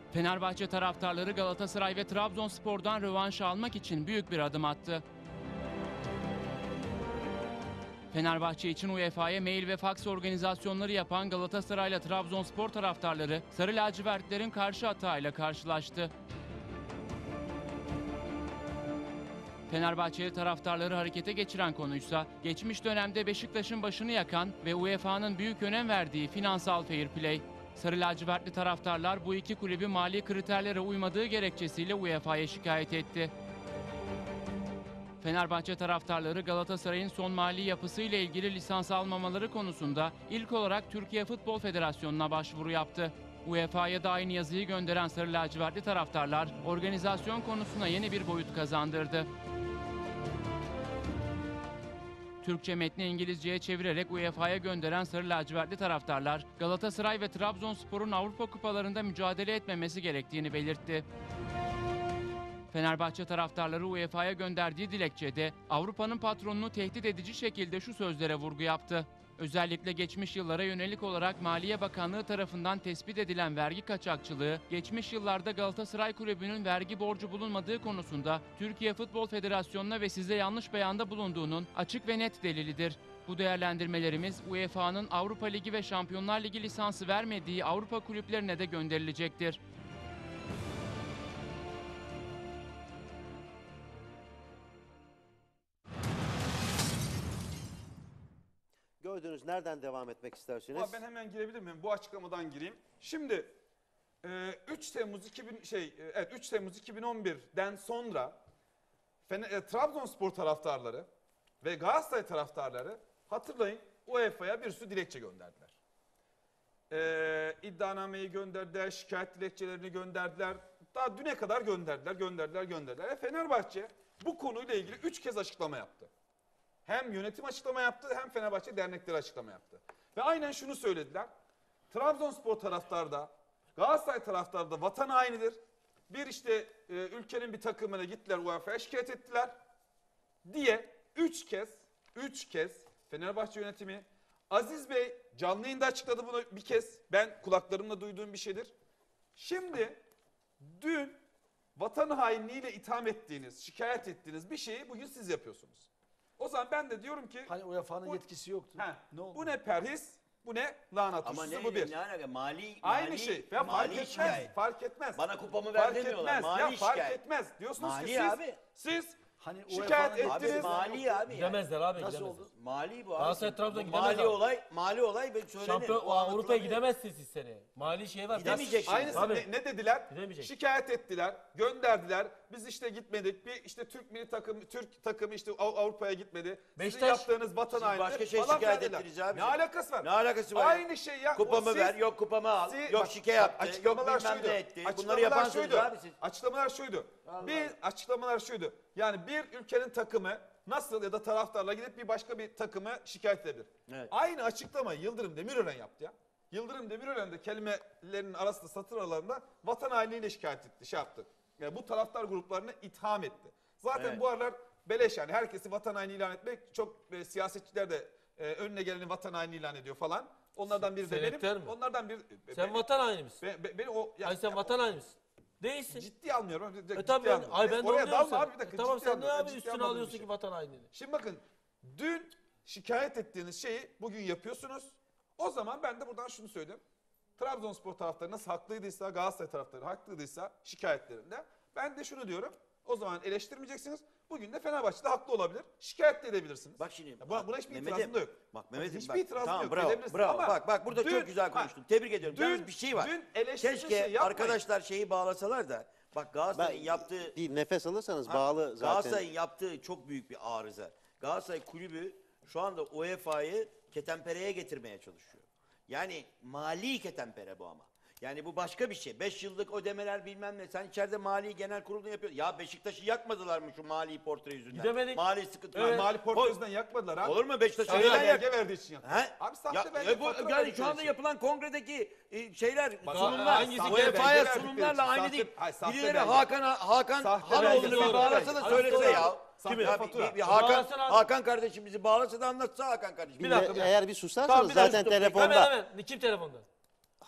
Fenerbahçe taraftarları Galatasaray ve Trabzonspor'dan rövanş almak için büyük bir adım attı. Fenerbahçe için UEFA'ya mail ve faks organizasyonları yapan Galatasaray ile Trabzonspor taraftarları Sarı lacivertlerin karşı hatayla karşılaştı. Fenerbahçeli taraftarları harekete geçiren konuysa geçmiş dönemde Beşiktaş'ın başını yakan ve UEFA'nın büyük önem verdiği finansal fair play. Sarı lacivertli taraftarlar bu iki kulübü mali kriterlere uymadığı gerekçesiyle UEFA'ya şikayet etti. Fenerbahçe taraftarları Galatasaray'ın son mali yapısı ile ilgili lisans almamaları konusunda ilk olarak Türkiye Futbol Federasyonu'na başvuru yaptı. UEFA'ya da aynı yazıyı gönderen Sarı lacivertli taraftarlar organizasyon konusuna yeni bir boyut kazandırdı. Türkçe metni İngilizceye çevirerek UEFA'ya gönderen Sarı lacivertli taraftarlar, Galatasaray ve Trabzonspor'un Avrupa kupalarında mücadele etmemesi gerektiğini belirtti. Fenerbahçe taraftarları UEFA'ya gönderdiği dilekçede Avrupa'nın patronunu tehdit edici şekilde şu sözlere vurgu yaptı. Özellikle geçmiş yıllara yönelik olarak Maliye Bakanlığı tarafından tespit edilen vergi kaçakçılığı, geçmiş yıllarda Galatasaray Kulübü'nün vergi borcu bulunmadığı konusunda Türkiye Futbol Federasyonu'na ve size yanlış beyanda bulunduğunun açık ve net delilidir. Bu değerlendirmelerimiz UEFA'nın Avrupa Ligi ve Şampiyonlar Ligi lisansı vermediği Avrupa kulüplerine de gönderilecektir. Gördüğünüz nereden devam etmek istersiniz? Ben hemen girebilir miyim? Bu açıklamadan gireyim. Şimdi 3 Temmuz 2011'den sonra Trabzonspor taraftarları ve Galatasaray taraftarları hatırlayın UEFA'ya bir sürü dilekçe gönderdiler. İddianameyi gönderdiler, şikayet dilekçelerini gönderdiler. Daha düne kadar gönderdiler. Ve Fenerbahçe bu konuyla ilgili 3 kez açıklama yaptı. Hem yönetim açıklama yaptı hem Fenerbahçe dernekleri açıklama yaptı. Ve aynen şunu söylediler. Trabzonspor taraftarı da Galatasaray taraftarı da vatan hainidir. Bir işte ülkenin bir takımına gittiler UEFA'ya şikayet ettiler diye 3 kez Fenerbahçe yönetimi, Aziz Bey canlı yayında açıkladı bunu bir kez. Ben kulaklarımla duyduğum bir şeydir. Şimdi dün vatan hainliğiyle itham ettiğiniz, şikayet ettiğiniz bir şeyi bugün siz yapıyorsunuz. O zaman ben de diyorum ki... Hani UEFA'nın yetkisi yoktu. Ne oldu? Bu ne perhis, bu ne lanet uçsuz, bu bir. Ne alaka? Aynı şey. Ya fark etmez. Bana kupamı ver demiyorlar. Mali fark şikayet. etmez. Diyorsunuz mali ki siz, abi. Hani şikayet UEFA'nın ettiniz. Mali abi. Gidemezler abi. Nasıl Gidemezler. oldu? Mali bu abi. Galatasaray Trabzon gidemez Mali abi. olay ben söyledim. Şampiyon Avrupa'ya gidemezsiniz siz seni. Mali şey var. Gidemeyeceksin. Aynısı ne dediler? Gidemeyecek. Şikayet ettiler, gönderdiler. Biz işte gitmedik. Bir işte Türk takımı işte Avrupa'ya gitmedi. Sizin Beşiktaş- yaptığınız vatan haini. Başka şey falan şikayet dediler. ettiniz abi. Ne alakası var? Ne alakası var? Aynı şey ya. Kupamı ver, yok kupamı al, yok şike yaptı, Açıklamalar yok bilmem şuydu. ne etti. Bunları Açıklamalar yapansınız şuydu. abi siz. Açıklamalar şuydu. Yani bir ülkenin takımı nasıl ya da taraftarla gidip bir başka bir takımı şikayet edebilir. Evet. Aynı açıklamayı Yıldırım Demirören yaptı ya. Yıldırım Demirören de kelimelerinin arasında, satır aralarında vatan hainliğiyle şikayet etti, şey yaptı. Yani bu taraftar gruplarını itham etti. Zaten Evet. bu aralar beleş yani herkesi vatan haini ilan etmek, çok siyasetçiler de önüne geleni vatan haini ilan ediyor falan. Onlardan biri de Selektör benim. mü? Onlardan biri Sen vatan haini misin? beni o yani, Ay sen vatan haini misin? Değilsin. ciddi almıyorum. Tabii ay ben de oraya onu dalma diyorum abi bir dakika. Tamam ciddi sen ne almıyorum. abi Ciddi üstüne almadığım bir alıyorsun şey. ki vatan hainini? Şimdi bakın dün şikayet ettiğiniz şeyi bugün yapıyorsunuz. O zaman ben de buradan şunu söyleyeyim. Trabzonspor taraftarı nasıl haklıysa, Galatasaray taraftarı haklıysa şikayetlerinde ben de şunu diyorum. O zaman eleştirmeyeceksiniz. Bugün de Fenerbahçe'de haklı olabilir. Şikayet de edebilirsiniz. Bak şimdi. Ya buna hiçbir Mehmet'im, itirazım da yok. Bak Mehmet'im Hiçbir bak. itirazım Tamam yok. bravo. Edebilirsin. Bravo. Ama Bak burada dün- çok güzel konuştun. Tebrik ediyorum. Yalnız bir şey var. Dün eleştirdiğiniz Keşke şeyi yapmayın. arkadaşlar şeyi bağlasalar da. Bak Galatasaray'ın yaptığı... Değil, nefes alırsanız bağlı zaten. Galatasaray'ın yaptığı çok büyük bir arıza. Galatasaray kulübü şu anda UEFA'yı ketenpereye getirmeye çalışıyor. Yani mali ketempere bu ama. Yani bu başka bir şey. 5 yıllık ödemeler bilmem ne. Sen içeride mali genel kurulunu yapıyorsun. Ya Beşiktaş'ı yakmadılar mı şu mali portre yüzünden? Gidemedik. Mali sıkıntı. Evet. Mali portre yüzünden yakmadılar abi. Olur mu Beşiktaş'ı? Sahte neden belge yak- verdiği için yaktı. He? Abi sahte Ya, belge bu, fatura yani verdiği şu anda için. yapılan kongredeki şeyler, sunumlar, hangisi UEFA'ya belge sunumlarla verdikleri aynı için? değil. Hayır, sahte Birileri belge. Hakan Sahte Haloğlu'nu belge, bir sahte bağlasa belge. da söylese ya. Sahte Ya fatura. bir Bağlasana abi. Hakan kardeşim bizi bağlasa da anlatsa Hakan kardeşim. Bir dakika. Eğer bir susarsanız Tamam, bir dakika, zaten stop. telefonda. Hemen. Kim telefonda?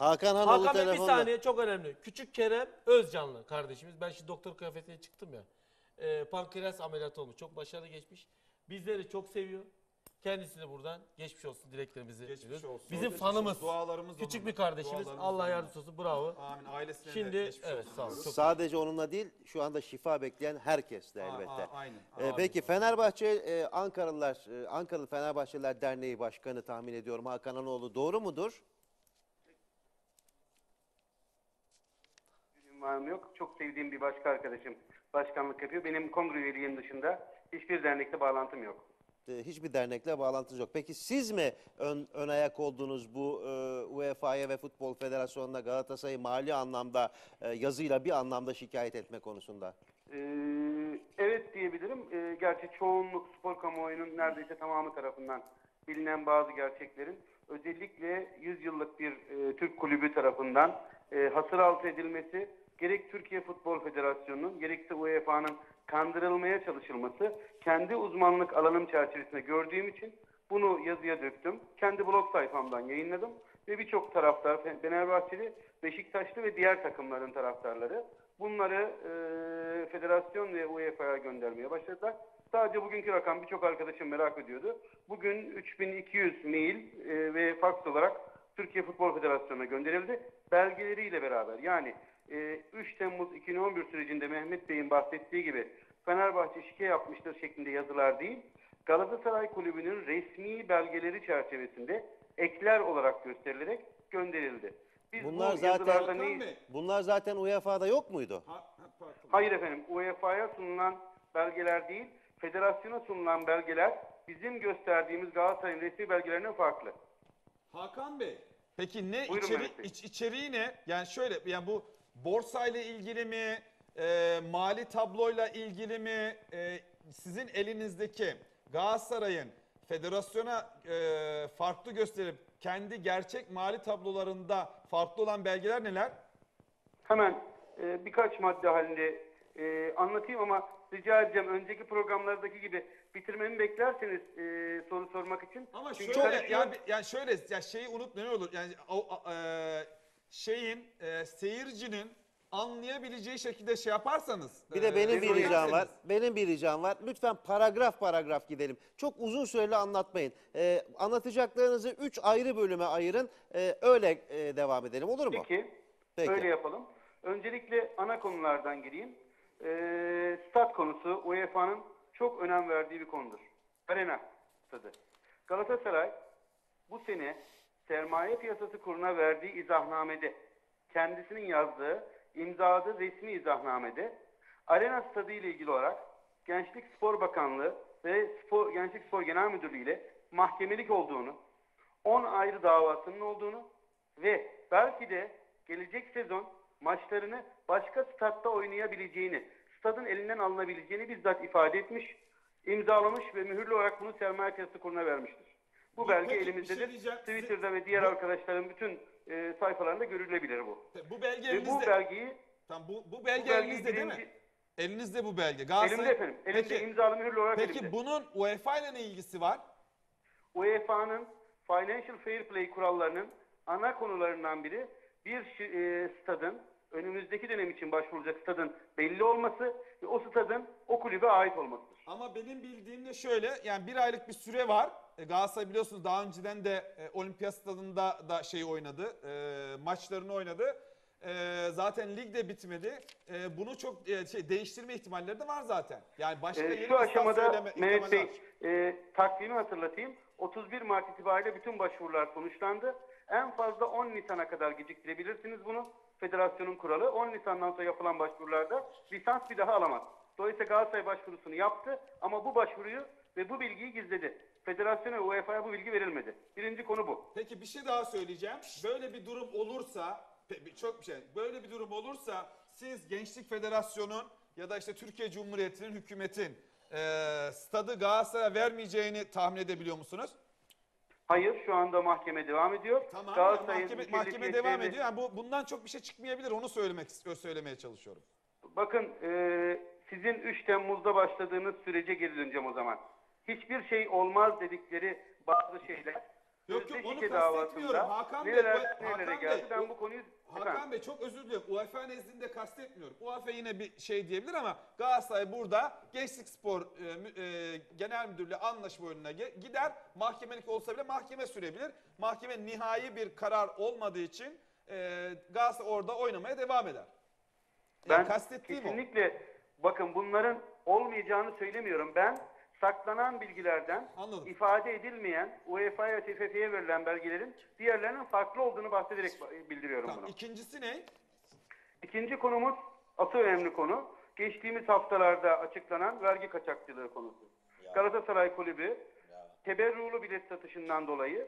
Hakan Hanoğlu Hakan Bey bir telefonda. saniye, çok önemli. Küçük Kerem Özcanlı kardeşimiz. Ben şimdi doktor kıyafetiyle çıktım ya. Pankreas ameliyatı olmuş. Çok başarılı geçmiş. Bizleri çok seviyor. Kendisine buradan geçmiş olsun dileklerimizi Geçmiş iletiyoruz. olsun. Bizim Geçmiş fanımız. olsun. Dualarımız Küçük onunla. bir kardeşimiz. Dualarımız Allah onunla. yardımcısı olsun. Bravo. Amin. Ailesine Şimdi de geçmiş evet olsun sağ olun. diyoruz. Çok Sadece onunla değil, şu anda şifa bekleyen herkes de elbette. Aynen. Peki Fenerbahçe Ankaralı Fenerbahçeliler Derneği Başkanı tahmin ediyorum Hakan Hanoğlu, doğru mudur? Benim var mı yok. Çok sevdiğim bir başka arkadaşım başkanlık yapıyor. Benim kongre üyeliğim dışında hiçbir dernekle bağlantım yok. Hiçbir dernekle bağlantınız yok. Peki siz mi ön ayak oldunuz bu UEFA'ya ve Futbol Federasyonu'na Galatasaray'ı mali anlamda yazıyla bir anlamda şikayet etme konusunda? Evet diyebilirim. Gerçi çoğunluk spor kamuoyunun neredeyse tamamı tarafından bilinen bazı gerçeklerin özellikle 100 yıllık bir Türk kulübü tarafından hasır altı edilmesi, gerek Türkiye Futbol Federasyonu'nun gerekse UEFA'nın kandırılmaya çalışılması, kendi uzmanlık alanım çerçevesinde gördüğüm için bunu yazıya döktüm. Kendi blog sayfamdan yayınladım ve birçok taraftar, Fenerbahçeli, Beşiktaşlı ve diğer takımların taraftarları bunları federasyon ve UEFA'ya göndermeye başladılar. Sadece bugünkü rakam birçok arkadaşım merak ediyordu. Bugün 3200 mail ve faks olarak Türkiye Futbol Federasyonu'na gönderildi. Belgeleriyle beraber, yani 3 Temmuz 2011 sürecinde Mehmet Bey'in bahsettiği gibi Fenerbahçe şike yapmıştır şeklinde yazılar değil, Galatasaray Kulübü'nün resmi belgeleri çerçevesinde ekler olarak gösterilerek gönderildi. Biz Bunlar bu zaten yazılarda bunlar zaten UEFA'da yok muydu? Hayır efendim, UEFA'ya sunulan belgeler değil, federasyona sunulan belgeler bizim gösterdiğimiz Galatasaray'ın resmi belgelerine farklı. Hakan Bey, peki ne Buyurun Mehmet Bey. içeriği ne? Yani şöyle, yani bu borsayla ilgili mi, mali tabloyla ilgili mi, sizin elinizdeki Galatasaray'ın federasyona farklı gösterip kendi gerçek mali tablolarında farklı olan belgeler neler? Hemen birkaç madde halinde anlatayım ama rica edeceğim önceki programlardaki gibi bitirmemi beklerseniz soru sormak için. Ama Çünkü şöyle karışıyor. yani şöyle ya şeyi unut ne olur yani seyircinin anlayabileceği şekilde şey yaparsanız. Bir de benim bir Beni ricam var. söylerseniz. Benim bir ricam var. Lütfen paragraf paragraf gidelim. Çok uzun süreli anlatmayın. Anlatacaklarınızı 3 ayrı bölüme ayırın. Öyle devam edelim, olur mu? Peki, öyle yapalım. Öncelikle ana konulardan gireyim. Stat konusu UEFA'nın çok önem verdiği bir konudur. Arena stadı. Galatasaray bu sene sermaye piyasası kuruluna verdiği izahnamede, kendisinin yazdığı, imzaladığı resmi izahnamede Arena stadı ile ilgili olarak Gençlik Spor Bakanlığı ve Gençlik Spor Genel Müdürlüğü ile mahkemelik olduğunu, 10 ayrı davasının olduğunu ve belki de gelecek sezon maçlarını başka statta oynayabileceğini, stadın elinden alınabileceğini bizzat ifade etmiş, imzalamış ve mühürlü olarak bunu sermaye piyasası kuruluna vermiştir. Bu belge Peki, bir şey elimizdedir. diyeceğim. Twitter'da ve diğer arkadaşlarım bütün sayfalarında görülebilir bu. Bu belge Ve elinizde. bu belgeyi Tamam, bu belge belgeyi elinizde değil mi? birinci- Elinizde bu belge. elimde efendim. Elimde Peki, imzalı mühürlü olarak peki elimde. bunun UEFA ile ne ilgisi var? UEFA'nın Financial Fair Play kurallarının ana konularından biri bir stadın, önümüzdeki dönem için başvurulacak stadın belli olması ve o stadın o kulübe ait olmasıdır. Ama benim bildiğim de şöyle, yani bir aylık bir süre var. Galatasaray biliyorsunuz daha önceden de Olimpiyat Stadında da şey oynadı, maçlarını oynadı. Zaten lig de bitmedi. Bunu çok değiştirme ihtimalleri de var zaten. Yani başka yeni bir Şu stat aşamada söyleme Mehmet ihtimali Bey var. takvimi hatırlatayım. 31 Mart itibariyle bütün başvurular sonuçlandı. En fazla 10 Nisan'a kadar geciktirebilirsiniz bunu. Federasyonun kuralı. 10 Nisan'dan sonra yapılan başvurularda lisans bir daha alamaz. Dolayısıyla Galatasaray başvurusunu yaptı ama bu başvuruyu ve bu bilgiyi gizledi. Federasyona ve UEFA'ya bu bilgi verilmedi. Birinci konu bu. Peki bir şey daha söyleyeceğim. Böyle bir durum olursa, çok bir şey. Böyle bir durum olursa siz Gençlik Federasyonu'nun ya da işte Türkiye Cumhuriyeti'nin, hükümetin stadı Galatasaray'a vermeyeceğini tahmin edebiliyor musunuz? Hayır, şu anda mahkeme devam ediyor. Tamam. Galatasaray'ın Mahkeme devam ediyor. Yani bundan çok bir şey çıkmayabilir. Onu söylemeye çalışıyorum. Bakın sizin 3 Temmuz'da başladığınız sürece geri döneceğim o zaman. Hiçbir şey olmaz dedikleri bazı şeyler Yok sözde onu şike kastetmiyorum. davasında Hakan Bey, nerelere geldi. Ben bu konuyu Hakan Bey çok özür diliyorum. UEFA nezdinde kastetmiyorum. UEFA yine bir şey diyebilir ama Galatasaray burada Gençlik Spor Genel Müdürlüğü anlaşma yoluna gider. Mahkemelik olsa bile mahkeme sürebilir. Mahkeme nihai bir karar olmadığı için Galatasaray orada oynamaya devam eder. Ben kastettiğim kesinlikle bakın bunların olmayacağını söylemiyorum. Ben saklanan bilgilerden Anladım. ifade edilmeyen UEFA'ya ve TFF'ye verilen belgelerin diğerlerinin farklı olduğunu bahsederek bildiriyorum Tamam. bunu. İkincisi ne? İkinci konumuz asıl önemli konu. Geçtiğimiz haftalarda açıklanan vergi kaçakçılığı konusu. Galatasaray Kulübü teberrulu bilet satışından dolayı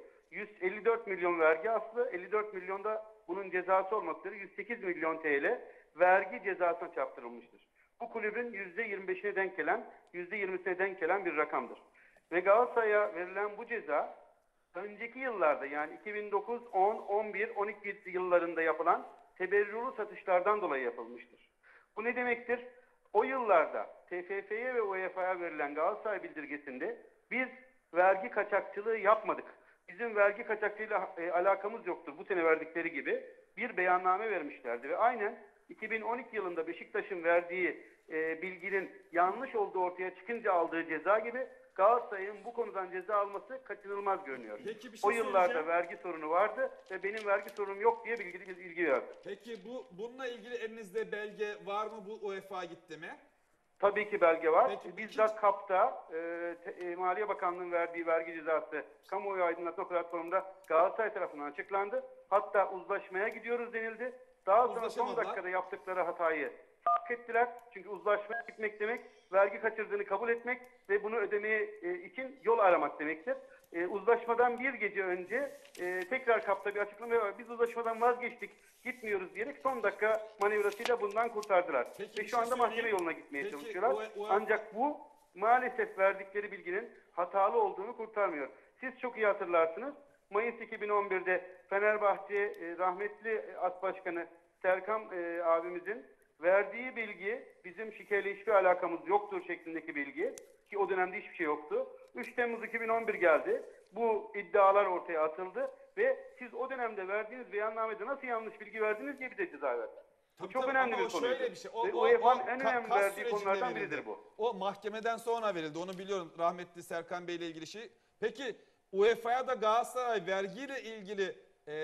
154 milyon vergi aslı, 54 milyonda bunun cezası olmak üzere 108 milyon TL vergi cezasına çarptırılmıştır. Bu kulübün %25'ine denk gelen, %20'sine denk gelen bir rakamdır. Ve Galatasaray'a verilen bu ceza önceki yıllarda yani 2009, 10, 11, 12 yıllarında yapılan teberrulu satışlardan dolayı yapılmıştır. Bu ne demektir? O yıllarda TFF'ye ve UEFA'ya verilen Galatasaray bildirgesinde biz vergi kaçakçılığı yapmadık. Bizim vergi kaçakçılığıyla alakamız yoktur. Bu sene verdikleri gibi bir beyanname vermişlerdi ve aynen 2012 yılında Beşiktaş'ın verdiği bilginin yanlış olduğu ortaya çıkınca aldığı ceza gibi Galatasaray'ın bu konudan ceza alması kaçınılmaz görünüyor. Peki bir şey O yıllarda söyleyeceğim. vergi sorunu vardı ve benim vergi sorunum yok diye bilgi verdi. Peki bununla ilgili elinizde belge var mı, bu UEFA gitti mi? Tabii ki belge var. Peki, Bizzat KAP'ta Maliye Bakanlığı'nın verdiği vergi cezası kamuoyu aydınlatma platformunda Galatasaray tarafından açıklandı. Hatta uzlaşmaya gidiyoruz denildi. Daha sonra son Uzlaşamadılar. dakikada yaptıkları hatayı fark ettiler. Çünkü uzlaşmaya gitmek demek vergi kaçırdığını kabul etmek ve bunu ödemeye için yol aramak demektir. Uzlaşmadan bir gece önce tekrar KAP'ta bir açıklama var. Biz uzlaşmadan vazgeçtik, gitmiyoruz diyerek son dakika manevrasıyla bundan kurtardılar. Peki, Ve bir şu şey anda mahkeme söyleyeyim. yoluna gitmeye Peki, çalışıyorlar. UEFA Ancak bu maalesef verdikleri bilginin hatalı olduğunu kurtarmıyor. Siz çok iyi hatırlarsınız. Mayıs 2011'de Fenerbahçe rahmetli AS Başkanı Serkan abimizin verdiği bilgi bizim şikeyle hiçbir alakamız yoktur şeklindeki bilgi ki o dönemde hiçbir şey yoktu. 3 Temmuz 2011 geldi. Bu iddialar ortaya atıldı ve siz o dönemde verdiğiniz beyannamede nasıl yanlış bilgi verdiniz diye bize ceza verdiler. Bu çok önemli ama bir konuydu. şöyle bir şey. Ve UEFA'nın en kas önemli verdiği sürecinde konulardan verildi. biridir bu. O mahkemeden sonra verildi. Onu biliyorum, rahmetli Serkan Bey ile ilgili şey. Peki UEFA'ya da Galatasaray vergiyle ilgili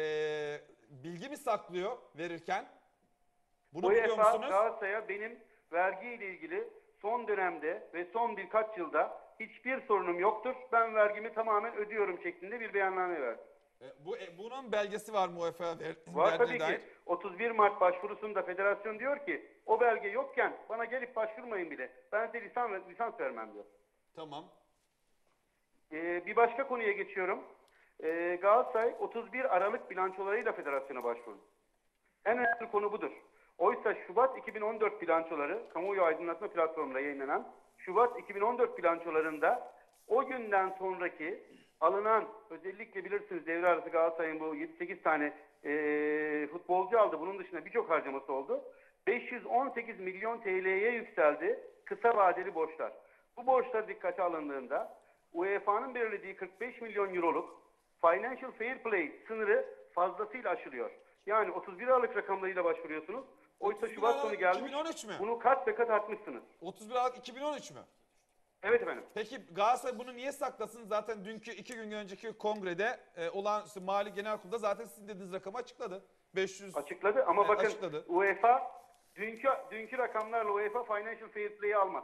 bilgi mi saklıyor verirken? Bunu biliyor UEFA musunuz? Galatasaray'a benim vergiyle ilgili son dönemde ve son birkaç yılda hiçbir sorunum yoktur. Ben vergimi tamamen ödüyorum şeklinde bir beyanname verdi. Bunun belgesi var mı UEFA'ya Var tabii verdiğine dair? ki. 31 Mart başvurusunda federasyon diyor ki o belge yokken bana gelip başvurmayın bile. Ben size lisans vermem diyor. Tamam. Bir başka konuya geçiyorum. Galatasaray 31 Aralık bilançolarıyla federasyona başvurdu. En önemli konu budur. Oysa Şubat 2014 bilançoları, kamuoyu aydınlatma platformunda yayınlanan Şubat 2014 bilançolarında o günden sonraki alınan, özellikle bilirsiniz devre arası Galatasaray'ın bu 7-8 tane futbolcu aldı. Bunun dışında birçok harcaması oldu. 518 milyon TL'ye yükseldi kısa vadeli borçlar. Bu borçlar dikkate alındığında UEFA'nın belirlediği 45 milyon euroluk Financial Fair Play sınırı fazlasıyla aşılıyor. Yani 31 Aralık rakamlarıyla başvuruyorsunuz. Oysa 31 Şubat sonu Aralık gelmiş. 2013 mü? Bunu kat be kat artmışsınız. 31 Aralık 2013 mü? Evet efendim. Peki Galatasaray bunu niye saklasın? Zaten dünkü 2 gün önceki kongrede olağanüstü Mali Genel Kurulu'da zaten sizin dediğiniz rakamı açıkladı. 500 Açıkladı ama bakın açıkladı. UEFA dünkü rakamlarla UEFA Financial Fair Play'i almaz.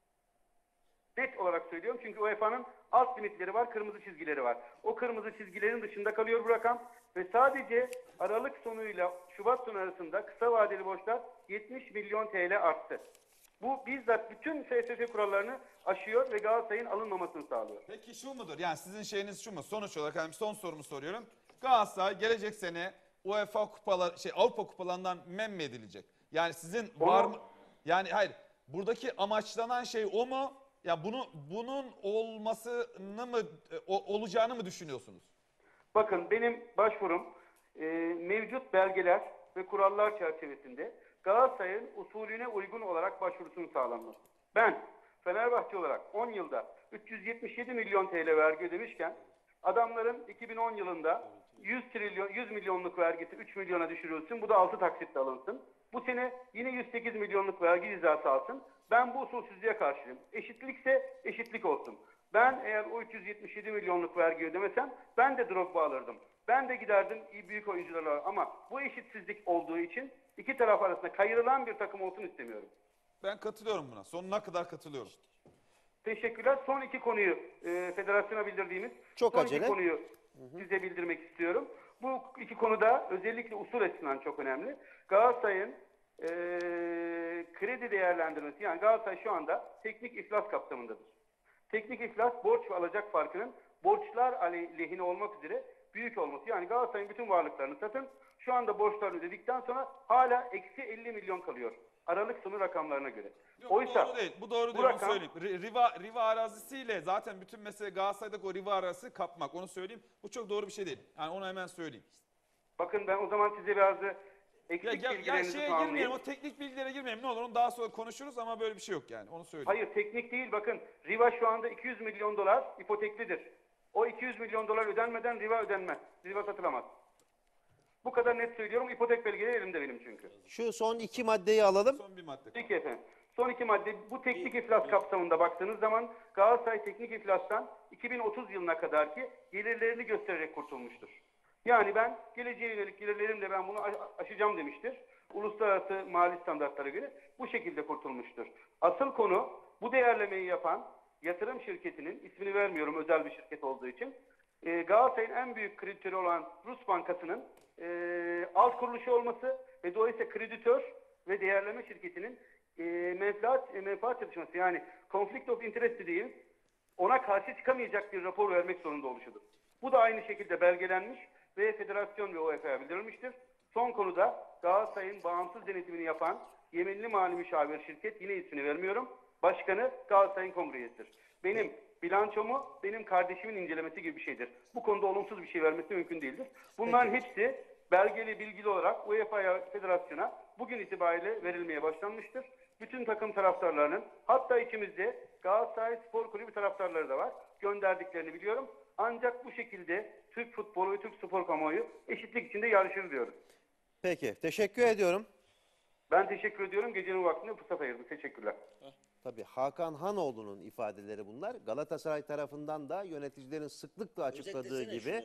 Net olarak söylüyorum çünkü UEFA'nın alt limitleri var, kırmızı çizgileri var. O kırmızı çizgilerin dışında kalıyor bu rakam ve sadece Aralık sonuyla Şubat sonu arasında kısa vadeli borçlar 70 milyon TL arttı. Bu bizzat bütün FSF kurallarını aşıyor ve Galatasaray'ın alınmamasını sağlıyor. Peki şu mudur? Yani sizin şeyiniz şu mu? Sonuç olarak yani son sorumu soruyorum. Galatasaray gelecek sene UEFA kupalar Avrupa kupalarından men mi edilecek? Yani sizin var mı? Yani hayır. Buradaki amaçlanan şey o mu? Ya bunun olmasını mı olacağını mı düşünüyorsunuz? Bakın benim başvurum mevcut belgeler ve kurallar çerçevesinde Galatasaray'ın usulüne uygun olarak başvurusunun sağlanması. Ben Fenerbahçe olarak 10 yılda 377 milyon TL vergi ödemişken Adamların 2010 yılında 100 milyonluk vergisi 3 milyona düşürülsün. Bu da 6 taksitle alınsın. Bu sene yine 108 milyonluk vergi cezası alsın. Ben bu usulsüzlüğe karşıyım. Eşitlikse eşitlik olsun. Ben eğer o 377 milyonluk vergi ödemesem ben de Drogba alırdım. Ben de giderdim iyi büyük oyuncularla, ama bu eşitsizlik olduğu için iki taraf arasında kayırılan bir takım olsun istemiyorum. Ben katılıyorum buna. Sonuna kadar katılıyorum. Teşekkürler. Son iki konuyu federasyona bildirdiğimiz Çok son acele. iki konuyu size bildirmek istiyorum. Bu iki konuda özellikle usul açısından çok önemli. Galatasaray'ın kredi değerlendirmesi, yani Galatasaray şu anda teknik iflas kapsamındadır. Teknik iflas, borç ve alacak farkının borçlar lehine olmak üzere büyük olması. Yani Galatasaray'ın bütün varlıklarını satın, şu anda borçlarını ödedikten sonra hala eksi 50 milyon kalıyor. Aralık sonu rakamlarına göre. Yok, Oysa bu doğru değil. Bu doğru bu değil. Onu rakam- söyleyeyim. Riva arazisiyle zaten bütün mesele Galatasaray'daki o Riva arazisi kapmak. Onu söyleyeyim. Bu çok doğru bir şey değil. Yani onu hemen söyleyeyim. bakın, ben o zaman size biraz Ya, eksik ya bilgilerinizi şeye tamamlayayım. girmeyelim. O teknik bilgilere girmeyelim. Ne olur onu daha sonra konuşuruz ama böyle bir şey yok yani. Onu söyleyeyim. Hayır, teknik değil. Bakın, Riva şu anda 200 milyon dolar ipoteklidir. O 200 milyon dolar ödenmeden Riva ödenmez. Riva satılamaz. Bu kadar net söylüyorum. İpotek belgeleri elimde benim çünkü. Şu son iki maddeyi alalım. Son bir madde. Peki efendim. Son iki madde, bu teknik iflas kapsamında baktığınız zaman Galatasaray teknik iflastan 2030 yılına kadar ki gelirlerini göstererek kurtulmuştur. Yani ben geleceğe yönelik gelirlerimle ben bunu aşacağım demiştir. Uluslararası mali standartlara göre bu şekilde kurtulmuştur. Asıl konu, bu değerlemeyi yapan yatırım şirketinin, ismini vermiyorum özel bir şirket olduğu için, Galatasaray'ın en büyük kreditörü olan Rus Bankası'nın alt kuruluşu olması ve dolayısıyla kreditör ve değerleme şirketinin menfaat çatışması, yani conflict of interest dediğimiz, ona karşı çıkamayacak bir rapor vermek zorunda oluşudur. Bu da aynı şekilde belgelenmiş ve federasyon ve UEFA'ya bildirilmiştir. Son konuda Galatasaray'ın bağımsız denetimini yapan yeminli mali müşavir şirket, yine ismini vermiyorum, başkanı Galatasaray'ın kongre üyesidir. Benim bilançomu benim kardeşimin incelemesi gibi bir şeydir. Bu konuda olumsuz bir şey vermesi mümkün değildir. Bunların hepsi belgeli, bilgili olarak UEFA'ya, federasyona bugün itibariyle verilmeye başlanmıştır. Bütün takım taraftarlarının, hatta içimizde Galatasaray Spor Kulübü taraftarları da var, gönderdiklerini biliyorum. Ancak bu şekilde Türk futbolu ve Türk spor kamuoyu eşitlik içinde yarışır diyoruz. Peki, teşekkür ediyorum. Ben teşekkür ediyorum. Gecenin vaktinde fırsat ayırdık. Teşekkürler. Tabii Hakan Hanoğlu'nun ifadeleri bunlar. Galatasaray tarafından da yöneticilerin sıklıkla açıkladığı gibi.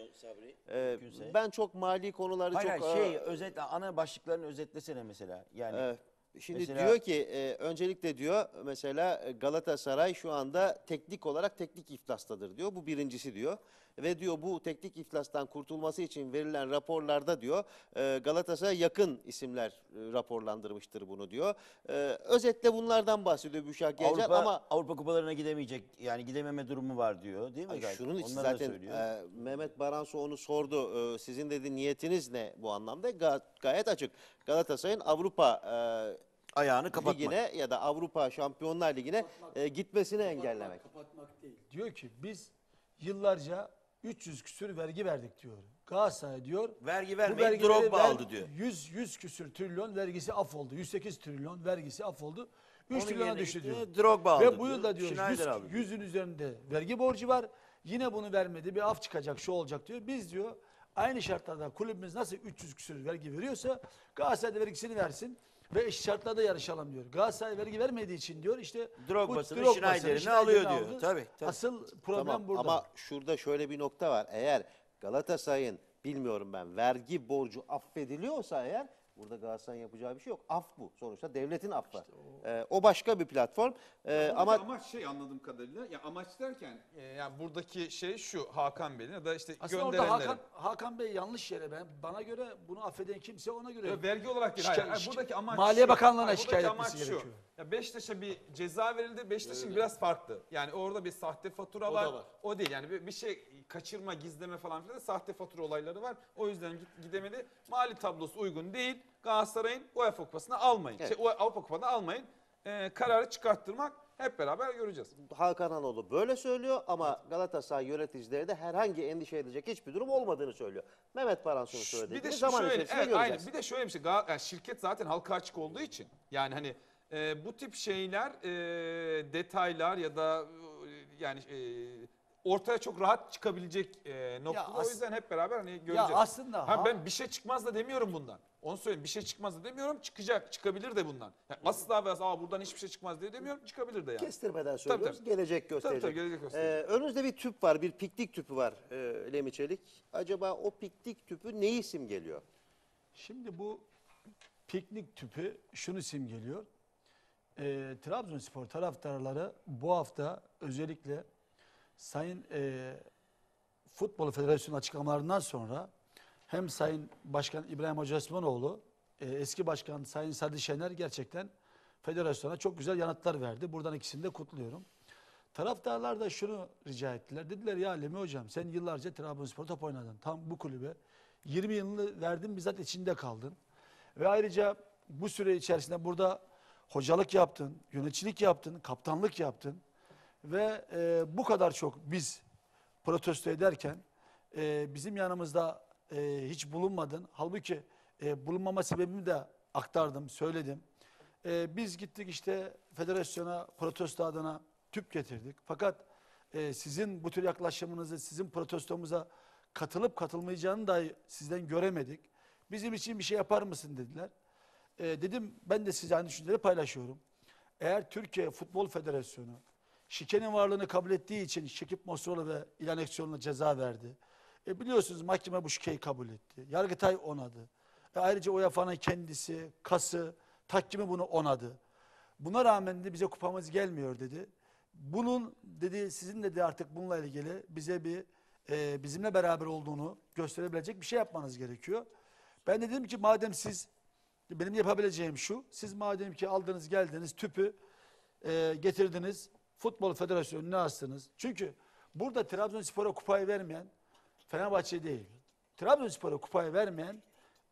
Ben çok mali konuları Hayır, çok... hayır, özetle ana başlıklarını özetlesene mesela. Yani Şimdi mesela- diyor ki öncelikle diyor mesela Galatasaray şu anda teknik olarak teknik iflastadır diyor. Bu birincisi diyor. Ve diyor bu teknik iflastan kurtulması için verilen raporlarda diyor Galatasaray'a yakın isimler raporlandırmıştır bunu diyor. Özetle bunlardan bahsediyor Büşra Gecer ama Avrupa kupalarına gidemeyecek, yani gidememe durumu var diyor, değil mi? ay, gayet? şunun için Onları da zaten söylüyor. Mehmet Baransu onu sordu. Sizin dedi niyetiniz ne bu anlamda? Gayet açık. Galatasaray'ın Avrupa Ayağını kapatmak. Ligine ya da Avrupa Şampiyonlar Ligi'ne gitmesini engellemek. Kapatmak değil. Diyor ki biz yıllarca 300 küsür vergi verdik diyor. Galatasaray diyor. Vergi bu vermeyi vergileri Drogba aldı diyor. 100 küsür trilyon vergisi af oldu. 108 trilyon vergisi af oldu. 3 Onun trilyona yerine düştü gitti, diyor. Drogba aldı Ve bu diyor. yılda diyor Schneider aldı diyor. 100'ün üzerinde vergi borcu var. Yine bunu vermedi. Bir af çıkacak, şu olacak diyor. Biz diyor aynı şartlarda kulübümüz nasıl 300 küsür vergi veriyorsa Galatasaray da vergisini versin ve eşit şartlarda yarışalım diyor. Galatasaray vergi vermediği için diyor işte Drogba'sını, bu Schneider'ini alıyor diyor. aldı. Tabii, tabii. Asıl problem Tamam, burada. ama şurada şöyle bir nokta var. Eğer Galatasaray'ın bilmiyorum ben vergi borcu affediliyorsa eğer burada Galatasaray'ın yapacağı bir şey yok. Af bu. Sonuçta devletin affı. O başka bir platform. Ama Amaç şey anladığım kadarıyla, ya amaç derken yani buradaki şey şu, Hakan Bey'in ya da işte Aslında orada gönderenlerin. Hakan Bey yanlış yere, bana göre bunu affeden kimse ona göre. Ya vergi olarak değil. Hayır, buradaki amaç Maliye şu. Bakanlığı'na Hayır, şikayet buradaki etmesi amaç şu. gerekiyor. Ya Beşiktaş'a bir ceza verildi. Beşiktaş'ın biraz farklı. Yani orada bir sahte fatura O var. da var. O değil yani bir şey kaçırma, gizleme falan filan, sahte fatura olayları var. O yüzden gidemedi. Mali tablosu uygun değil. Galatasaray'ın UEFA Kupası'nı almayın. Evet. Avrupa Kupası'nı almayın. Kararı çıkarttırmak hep beraber göreceğiz. Hakan Hanoğlu böyle söylüyor ama Galatasaray yöneticileri de herhangi endişe edecek hiçbir durum olmadığını söylüyor. Mehmet Baransu'nun söylediği Bir de gibi zaman şöyle, içerisinde evet, göreceğiz. aynen. Bir de şöyle bir şey, yani şirket zaten halka açık olduğu için, yani hani bu tip şeyler, detaylar ya da yani ortaya çok rahat çıkabilecek noktada. O yüzden hep beraber hani göreceğiz. aslında ben bir şey çıkmaz da demiyorum bundan. Onu söyleyeyim. Bir şey çıkmaz da demiyorum. Çıkacak. Çıkabilir de bundan. Yani asla ve asla buradan hiçbir şey çıkmaz diye demiyorum. Çıkabilir de yani. Kestirmeden söylüyoruz. tabii. Gelecek gösterecek. Tabii, gelecek gösterecek. Önünüzde bir tüp var. Bir piknik tüpü var Lemi Çelik. Acaba o piknik tüpü neyi simgeliyor? Şimdi bu piknik tüpü şunu simgeliyor. Trabzonspor taraftarları bu hafta özellikle Sayın Futbol Federasyonu açıklamalarından sonra hem Sayın Başkan İbrahim Hoca Osmanoğlu, eski başkan Sayın Sadi Şener gerçekten federasyona çok güzel yanıtlar verdi. Buradan ikisini de kutluyorum. Taraftarlar da şunu rica ettiler. Dediler ya Lemi hocam sen yıllarca Trabzonspor top oynadın. Tam bu kulübe 20 yılını verdin, bizzat içinde kaldın. Ve ayrıca bu süre içerisinde burada hocalık yaptın, yöneticilik yaptın, kaptanlık yaptın. Ve bu kadar çok biz protesto ederken bizim yanımızda hiç bulunmadın. Halbuki bulunmama sebebimi de aktardım, söyledim. Biz gittik işte federasyona protesto adına tüp getirdik. Fakat sizin bu tür yaklaşımınızı, sizin protestomuza katılıp katılmayacağını dahi sizden göremedik. Bizim için bir şey yapar mısın dediler. Dedim ben de size aynı düşünceleri paylaşıyorum. Eğer Türkiye Futbol Federasyonu şikenin varlığını kabul ettiği için Şekip Mostrolu ve İlhan Eksioğlu'na ceza verdi. Biliyorsunuz mahkeme bu şikeyi kabul etti. Yargıtay onadı. Ayrıca UEFA'nın kendisi, KAS'ı, tahkimi bunu onadı. Buna rağmen de bize kupamız gelmiyor dedi. Bunun dedi sizin dedi artık bununla ilgili bize bir bizimle beraber olduğunu gösterebilecek bir şey yapmanız gerekiyor. Ben de dedim ki madem siz benim yapabileceğim şu, siz madem ki aldınız geldiniz tüpü getirdiniz, Futbol Federasyonu'na astınız. Çünkü burada Trabzonspor'a kupayı vermeyen Fenerbahçe değil. Trabzonspor'a kupayı vermeyen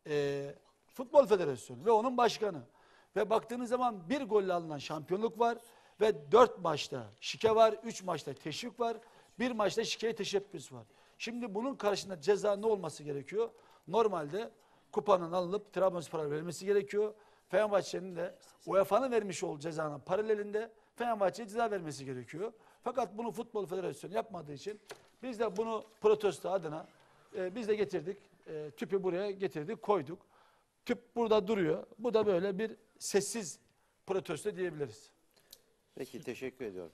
Futbol Federasyonu ve onun başkanı. Ve baktığınız zaman bir golle alınan şampiyonluk var ve 4 maçta şike var, 3 maçta teşvik var, 1 maçta şikeye teşebbüs var. Şimdi bunun karşısında ceza ne olması gerekiyor? Normalde kupanın alınıp Trabzonspor'a verilmesi gerekiyor. Fenerbahçe'nin de UEFA'nın vermiş olduğu cezanın paralelinde Fenerbahçe'ye ceza vermesi gerekiyor. Fakat bunu Futbol Federasyonu yapmadığı için biz de bunu protesto adına biz de getirdik. Tüpü buraya getirdik, koyduk. Tüp burada duruyor. Bu da böyle bir sessiz protesto diyebiliriz. Peki teşekkür ediyorum.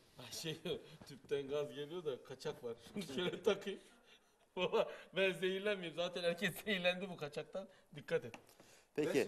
Tüpten gaz geliyor da kaçak var. Şunu şöyle takayım. Baba ben zehirlenmeyeyim. Zaten herkes zehirlendi bu kaçaktan. Dikkat et. Peki.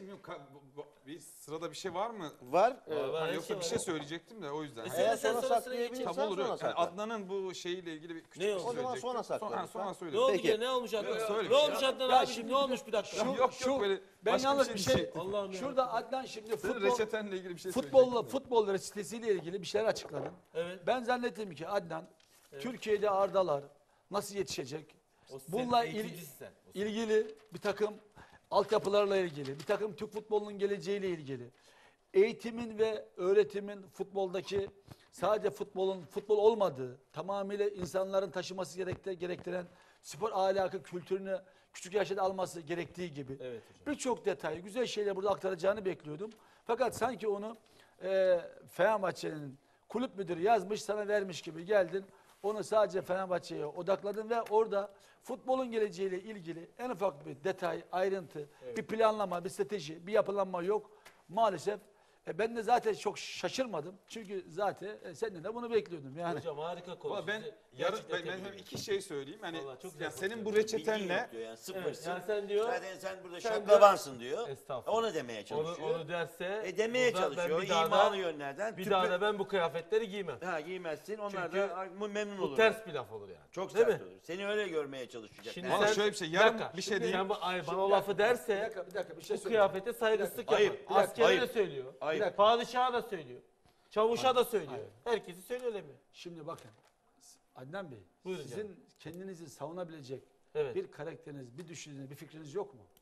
Bir sırada bir şey var mı? Var. Her Yoksa şey bir var. şey söyleyecektim de o yüzden. Eğer sen sonra sonra saklayabilirsen Tam olur sonra yok. Yani sakla. Adnan'ın bu şeyiyle ilgili bir küçük Ne bir oldu? şey O zaman söyleyecektim. sonra saklarız. Sonra Ne söyleyeyim. oldu Peki. ki? Ne olmuş Adnan? söyle Ne bir şey. olmuş Adnan Ya abicim? şimdi Ne olmuş bir dakika? Yok böyle Ben başka yalnız bir bir şey. şey, Allah'ım ya. şurada Adnan şimdi Senin reçetenle ilgili bir şey futbol reçetesiyle ilgili bir şeyler açıkladın. Evet. Ben zannettim ki Adnan Türkiye'de Ardalar nasıl yetişecek? O sen Bununla eğitimcisin sen. ilgili bir takım altyapılarla ilgili, bir takım Türk futbolunun geleceğiyle ilgili, eğitimin ve öğretimin futboldaki sadece futbol olmadığı, tamamıyla insanların taşıması gerektiren spor ahlakı, kültürünü küçük yaşta alması gerektiği gibi Evet hocam. birçok detay, güzel şeyler burada aktaracağını bekliyordum. Fakat sanki onu Fenerbahçe'nin kulüp müdürü yazmış, sana vermiş gibi geldin. Onu sadece Fenerbahçe'ye odakladın ve orada futbolun geleceğiyle ilgili en ufak bir detay, ayrıntı, bir planlama, bir strateji, bir yapılanma yok. Maalesef ben de zaten çok şaşırmadım. Çünkü zaten senden de bunu bekliyordum. Yani Hocam harika konu. Valla ben Sizi yarın gerçekten ben tebrik hem ederim. iki şey söyleyeyim. Hani Vallahi çok güzel ya senin bu konuşuyorsun. Bilgin reçetenle yok diyor yani Evet, sıfırsın. yani sen diyor. Zaten sen burada Sen şaklavansın diyor. Estağfurullah. Onu demeye çalışıyor. Onu derse Demeye burada ben çalışıyor. bir daha İmalı da- yönlerden. Bir daha da ben bu kıyafetleri giymem. Ha, giymezsin. Onlar Çünkü da memnun Bu olur. ters bir laf olur yani. Çok Değil sert mi? olur. Seni öyle görmeye çalışacak. Şimdi Valla sen- şöyle bir şey, Bir yarın dakika, bir şey şimdi diyeyim. sen bana o lafı derse bir dakika bir şey bu söyleyeyim. kıyafete saygısızlık Ayıp, yapar. bir dakika, Askere de ayıp. söylüyor. Ayıp. Padişaha da söylüyor. Çavuşa da söylüyor. Herkesi söylüyor mi? Şimdi bakın Adnan Bey, Buyurun sizin kendinizi savunabilecek Evet. bir karakteriniz, bir düşünceniz, bir fikriniz yok mu?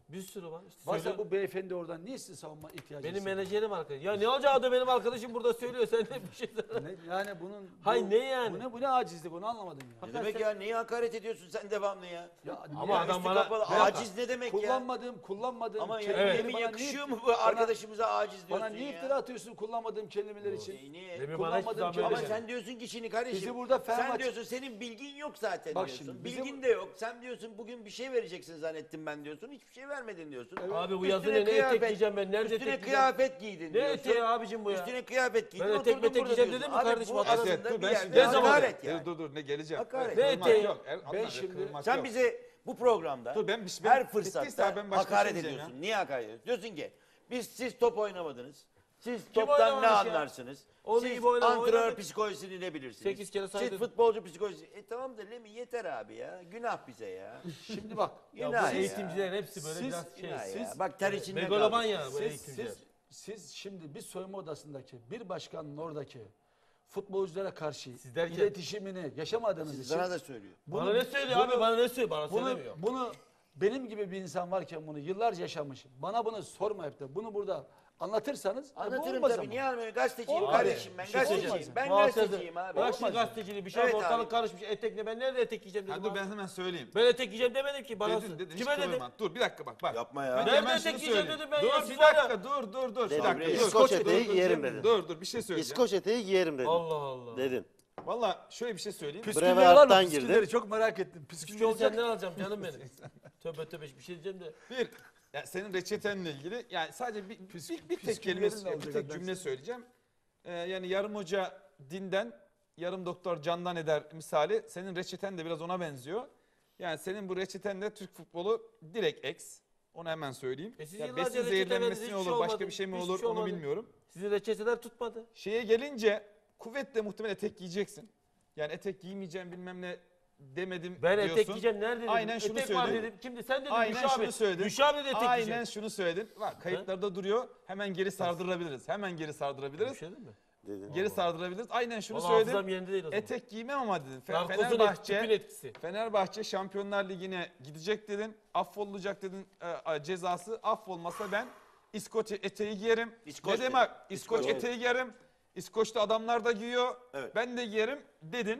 Bir sürü var. İşte Varsa söylüyorum. bu beyefendi oradan niye sizin savunma ihtiyacı Benim hissediyor? menajerim arkadaş. Ya ne olacağı da benim arkadaşım burada söylüyor. Sen de bir şey söyle. Yani bunun... Hayır, ne yani? Bu ne acizlik onu anlamadım ya. Ne demek ya? Niye hakaret ediyorsun sen devamlı ya? Ama Ya adam üstü bana... kapalı. Bir dakika. Aciz ne demek ya? Kullanmadığım Ama kelimeleri yemin bana yakışıyor niye- mu bu arkadaşımıza aciz diyorsun Bana niye ya? iftira atıyorsun kullanmadığım kelimeler için? Niye? Lemi bana hiçbir Kullanmadığım zaman kelime- böyle Ama deme. sen diyorsun ki şimdi kardeşim, Bizi burada sen Fenerbahçe- diyorsun senin bilgin yok zaten Bak diyorsun. şimdi, Bilgin de yok. Sen diyorsun bugün bir şey vereceksin zannettim ben diyorsun. Hiçbir şey vermedin diyorsun. Abi bu Üstüne yazı ne kıyafet- etek giyeceğim ben? Nerede etek Üstüne giyeceğim? kıyafet giydin Ne diyorsun. eteği abicim bu ya? Üstüne kıyafet giydin Ben etek oturdun metek burada giyeceğim diyorsun. dedim mi Abi kardeşim? bu Aslında aslında dur bir ben yerde şimdi Ne zaman? hakaret yani. Dur ne geleceğim. Hakaret. Ne Kırmak eteği? yok. Ben Adnan, şimdi- kırmak Sen yok. bize bu programda Dur, ben her bittiyse fırsatta ben başka hakaret şey diyeceğim ediyorsun. Niye hakaret ediyorsun? Diyorsun ki siz top oynamadınız. Siz Kim toptan ne oynamamış ya? anlarsınız? Onu Siz iyi oynama, antrenör oynadık. psikolojisini ne bilirsiniz? 8 kere Siz saydım. futbolcu psikolojisi. Tamam da Lemi yeter abi ya. Günah bize ya. Şimdi bak. Ya Günah bu ya. eğitimcilerin hepsi böyle Siz- biraz şey. Günah Siz- ya. Bak ter içinde Megaloman kaldık. ya bu Siz, eğitimciler. siz şimdi bir soyunma odasındaki bir başkanın oradaki futbolculara karşı Siz derken- iletişimini yaşamadığınız Siz için sana da söylüyor. Bana ne söylüyor abi? Bana ne söylüyor? Bana söylemiyor. bunu benim gibi bir insan varken bunu yıllarca yaşamış. Bana bunu sormayıp da bunu burada anlatırsanız bu Anlatırım olmaz tabii. ama. Niye anlamıyorum? Gazeteciyim Abi, kardeşim ben. bir şey Gazeteciyim. söyleyeceğim. Ben Muhasebe- gazeteciyim abi. Bırak şimdi Olmaz. gazeteciliği bir şey Evet ortalık abi. karışmış. Etek ne? Ben nerede etek giyeceğim dedim Ha, dur abi. ben hemen söyleyeyim. Ben etek giyeceğim demedim ki. Bana Dedin, hiç kime dedim? koyma. Dur bir dakika bak. Yapma ya. Ben Nerede hemen etek şunu giyeceğim söyleyeyim. dedim ben ya, Dur siz bir var ya. dakika dur. Bir Dedim, dakika, dur. İskoç eteği giyerim dedin. Dur bir şey söyleyeceğim. İskoç eteği giyerim dedin. Allah Allah. Dedin. Valla şöyle bir şey söyleyeyim. Püskülleri Breve var mı? alttan Püskülleri girdi. çok merak ettim. Püsküllü Püskülü olacak. senden alacağım canım benim. Tövbe bir şey diyeceğim de. Bir, ya senin reçetenle ilgili yani sadece bir tek püsküllerin kelime, de olacak bir tek Adnan. cümle söyleyeceğim. Yani yarım hoca dinden, yarım doktor candan eder misali. Senin reçeten de biraz ona benziyor. Yani senin bu reçetenle Türk futbolu direkt eks. Onu hemen söyleyeyim. Siz Ya yıllarca besin reçete zehirlenmesi verdiniz, mi hiçbir olur, şey başka olmadı. bir şey mi Hiçbir olur şey onu olmadı. bilmiyorum. Sizin reçeteler tutmadı. Şeye gelince kuvvetle muhtemelen etek giyeceksin. Yani etek giymeyeceğim bilmem ne demedim Ben diyorsun. etek giyeceğim nerede dedim. Aynen şunu etek var söyledin. dedim. Kimdi? Sen dedin. Aynen Gülşah şunu abi. söyledin. Gülşah abi de etek Aynen giyecek. şunu söyledin. Bak kayıtlarda duruyor. Hemen geri sardırabiliriz. Hemen geri sardırabiliriz. Bir şey değil mi? Dedin. Geri sardırabiliriz. Aynen şunu Vallahi hafızam söyledim. yerinde değil o zaman. Etek giymem ama dedin. Narkozun tüpün Fenerbahçe etkisi. Fenerbahçe Şampiyonlar Ligi'ne gidecek dedin. Affolacak dedin cezası. Affolmasa ben İskoç eteği giyerim. İskoç ne dedin. demek? İskoç İskoç. eteği giyerim. İskoç'ta adamlar da giyiyor. Evet. Ben de giyerim dedin.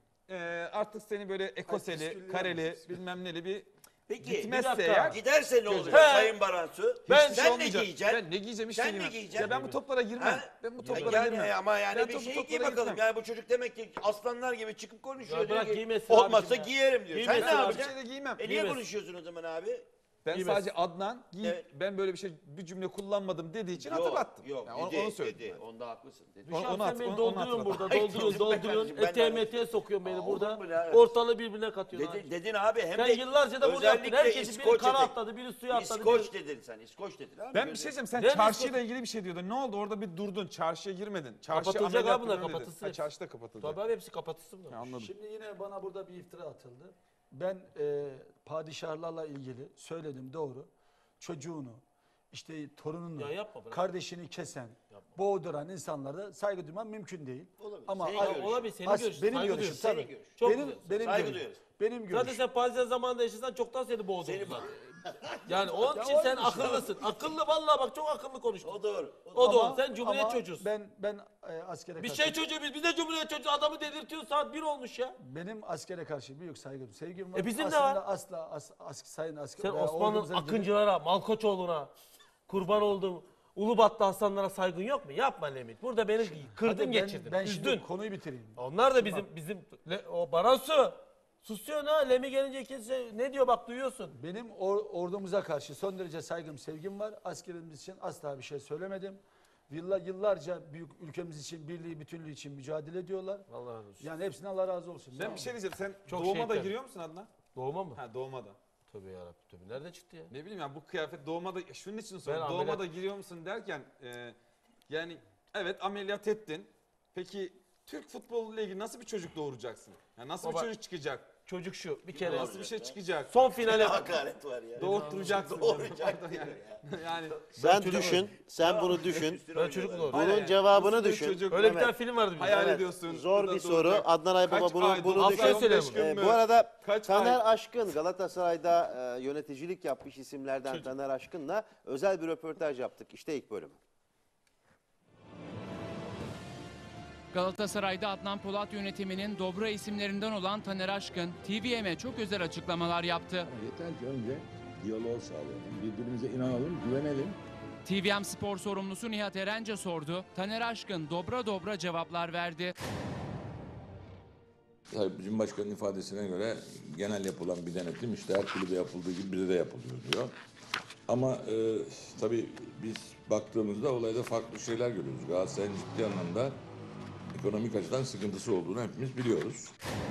Artık seni böyle ekoseli, püsküllü kareli, yapmışız. bilmem neli bir Peki gitmezse dakika. eğer giderse ne olacak He. Sayın Baransu? Ben- hiçbir şey sen ne olmayacak. giyeceksin? Ben ne giyeceğim hiç Sen de ne girmem. giyeceksin? Ya ben bu toplara girmem. Ha? Ben bu toplara Yani girmem. ama yani Ben bir topu şey giy toplara bakalım. gitmem. Yani bu çocuk demek ki aslanlar gibi çıkıp konuşuyor. Ya diyor bırak ki, giymesin olmazsa abicim ya. giyerim diyor. Sen Giymesin ne abi. Bir yapacaksın? şey de giymem. Niye Giymez. konuşuyorsun o zaman abi? Ben Giymez. sadece Adnan Evet. ben böyle bir cümle kullanmadım dediği için Yok, hatırlattım. Yok, Yani dedi, onu söyledim. dedi. Onda haklısın. Dedi. Onu- Gülşah onu sen at- beni onu dolduruyorsun hatırlat. burada. Ay, Dolduruyorsun, çocuk, ben dolduruyorsun. kardeşim, ben Eteğe de- meteğe sokuyorsun beni Aa, burada. olur mu ya? Ortalığı birbirine katıyorsun. Dedin, abi. dedin abi hem Sen de yıllarca da bunu yaptın. özellikle Herkesi biri İskoç kara etek. atladı, biri suya atladı. İskoç dedin sen. İskoç dedin abi. Ben bir şey diyeceğim. Sen Nerede çarşıyla İskoç? ilgili bir şey diyordun. Ne oldu? Orada bir durdun. Çarşıya girmedin. Çarşı Kapatılacak ameliyat abi bunlar, bilmem ne dedin. kapatılsın Ha, hepsi. çarşıda kapatılacak. Tabii abi hepsi kapatılsın bunlar. Ha, anladım. Şimdi yine bana burada bir iftira atıldı. Ben padişahlarla ilgili söyledim doğru. Çocuğunu, işte torununu, Ya yapma bırak. kardeşini kesen, boğduran insanlara saygı duymam mümkün değil. Olabilir. Ama Senin ay- görüşün. Olabilir senin as- görüşün. benim saygı görüşüm duyuyoruz. tabii. Senin görüşün. Çok benim güzel. benim Saygı görüşüm. duyuyoruz. Benim Zaten görüşüm. sen Paris'te zamanında yaşasan çoktan seni boğdurdu Seni- zaten. Yani onun için sen akıllısın. Akıllı vallahi bak çok akıllı konuştun. O doğru. O da Ama- o. Sen Cumhuriyet ama çocuğusun. Ben askere Biz karşı, şey çocuğu biz de Cumhuriyet çocuğu adamı delirtiyor saat 1 olmuş ya. benim askere karşı büyük saygım, sevgim var. bizim de Aslında var. asla sayın asker Sen veya Osmanlı'nın ordumuza gidip- akıncılara, Malkoçoğlu'na, kurban olduğum Ulubatlı Hasanlara saygın yok mu? Yapma Lemit. Burada beni kırdın Hadi geçirdin. Ben Üzdün. şimdi konuyu bitireyim. Onlar da bizim o Baransu. Susuyor ha. Lemi gelince kimse ne diyor bak duyuyorsun. Benim ordumuza karşı son derece saygım, sevgim var. Askerimiz için asla bir şey söylemedim. Yıllarca büyük ülkemiz için, birliği, bütünlüğü için mücadele ediyorlar. Allah razı olsun. Yani hepsine Allah razı olsun. Ben bir şey diyeceğim. Sen Çok doğuma da şehitler. giriyor musun Adnan? Doğma mı? Ha doğuma da. Tövbe yarabbim tövbe. Nereden çıktı ya? Ne bileyim ya bu kıyafet doğuma da şunun için sordum. Ben Doğuma ameliyat- da giriyor musun derken yani evet ameliyat ettin. Peki Türk futbolu ile ilgili nasıl bir çocuk doğuracaksın? Yani nasıl Baba- bir çocuk çıkacak? çocuk şu bir kere Nasıl bir şey çıkacak? son finale Hakaret var ya. Doğurtturacaksın. Doğuracaksın yani. yani Sen düşün, sen bunu düşün. ben çocuk doğru. Bunun cevabını Nasıl bir düşün. çocuk? Öyle bir Evet. tane film vardı bizim. Hayal Evet. ediyorsun. Zor burada bir soru. doğuracak. Adnan Aybaba Kaç bunu ay, düşün. hafta Şey yok, söyleyeyim. beş gün mü? Bu arada Kaç Taner ay? Aşkın Galatasaray'da yöneticilik yapmış isimlerden Taner Aşkın'la özel bir röportaj yaptık. İşte ilk bölüm. Galatasaray'da Adnan Polat yönetiminin dobra isimlerinden olan Taner Aşkın, TVM'e çok özel açıklamalar yaptı. Yeter ki önce diyalog sağlayalım, birbirimize inanalım, güvenelim. TVM Spor sorumlusu Nihat Erence sordu. Taner Aşkın dobra dobra cevaplar verdi. Tabii Cumhurbaşkanı'nın ifadesine göre genel yapılan bir denetim işte her kulübe yapıldığı gibi bize de yapılıyor diyor. Ama tabii biz baktığımızda olayda farklı şeyler görüyoruz. Galatasaray'ın ciddi anlamda ekonomik açıdan sıkıntısı olduğunu hepimiz biliyoruz.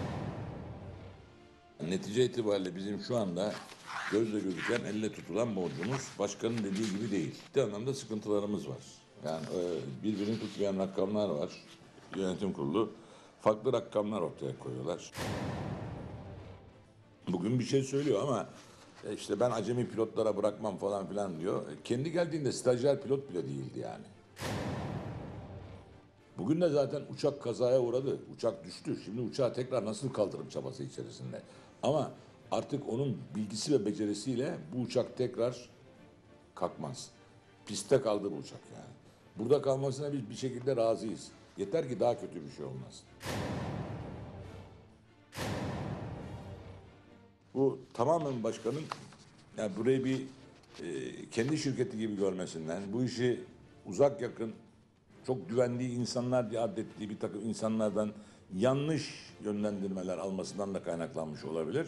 Netice itibariyle bizim şu anda gözle gözüken, elle tutulan borcumuz başkanın dediği gibi değil. Ciddi anlamda sıkıntılarımız var. Yani birbirini tutmayan rakamlar var. Yönetim kurulu farklı rakamlar ortaya koyuyorlar. Bugün bir şey söylüyor ama işte ben acemi pilotlara bırakmam falan filan diyor. Kendi geldiğinde stajyer pilot bile değildi yani. Bugün de zaten uçak kazaya uğradı. Uçak düştü. Şimdi uçağı tekrar nasıl kaldırım çabası içerisinde. Ama artık onun bilgisi ve becerisiyle bu uçak tekrar kalkmaz. Piste kaldı bu uçak yani. Burada kalmasına biz bir şekilde razıyız. Yeter ki daha kötü bir şey olmasın. Bu tamamen başkanın yani burayı bir kendi şirketi gibi görmesinden, bu işi uzak yakın çok güvendiği insanlar diye adettiği bir takım insanlardan yanlış yönlendirmeler almasından da kaynaklanmış olabilir.